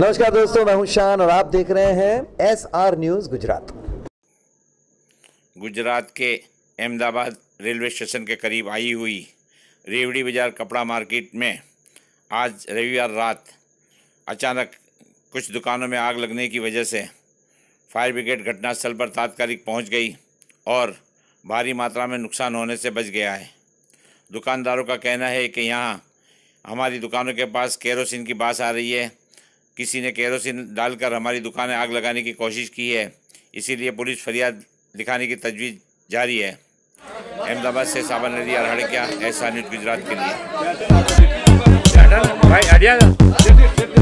नमस्कार दोस्तों, मैं हूं शान और आप देख रहे हैं SR न्यूज़ गुजरात। गुजरात के अहमदाबाद रेलवे स्टेशन के करीब आई हुई रेवड़ी बाज़ार कपड़ा मार्केट में आज रविवार रात अचानक कुछ दुकानों में आग लगने की वजह से फायर ब्रिगेड घटनास्थल पर तात्कालिक पहुंच गई और भारी मात्रा में नुकसान होने से बच गया है। दुकानदारों का कहना है कि यहां हमारी दुकानों के पास केरोसिन की बास आ रही है। किसी ने केरोसिन डालकर हमारी दुकानें आग लगाने की कोशिश की है, इसीलिए पुलिस फरियाद लिखाने की तजवीज़ जारी है। अहमदाबाद से साबर नदी और हड़किया SR न्यूज़ गुजरात के लिए।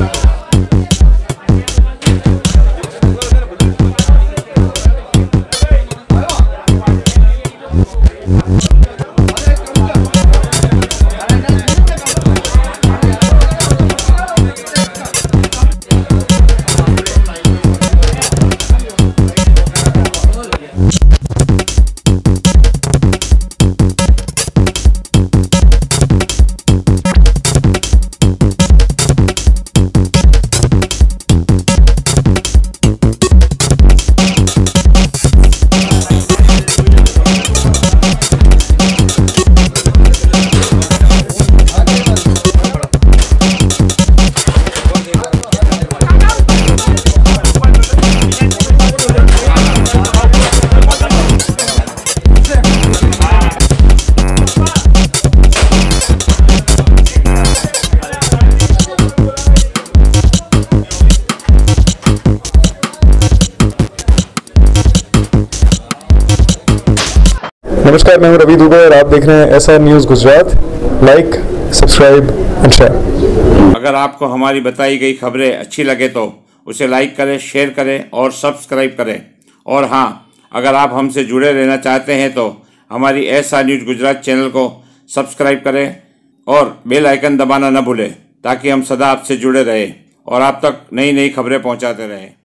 नमस्कार, मैं हूं रवि दुबे और आप देख रहे हैं SR news Gujarat. Like, subscribe and share. अगर आपको हमारी बताई गई खबरें अच्छी लगे तो उसे लाइक करें, शेयर करें और सब्सक्राइब करें। और हाँ, अगर आप हमसे जुड़े रहना चाहते हैं तो हमारी SR न्यूज़ गुजरात चैनल को सब्सक्राइब करें और बेल आइकन दबाना न भूलें ताकि हम सदा आपसे जुड़े रहें और आप तक नई नई खबरें पहुंचाते रहें।